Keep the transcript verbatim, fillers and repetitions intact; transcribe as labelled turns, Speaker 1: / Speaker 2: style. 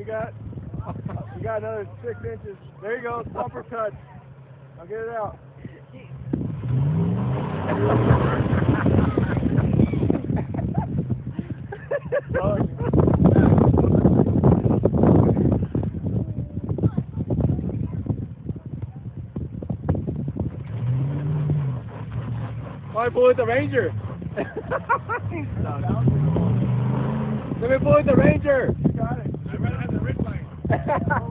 Speaker 1: you got you got another six inches. There you go, bumper touch. I'll get it out. Why pull with the Ranger? Let me pull with the Ranger.
Speaker 2: You got it. I'd rather have the red line.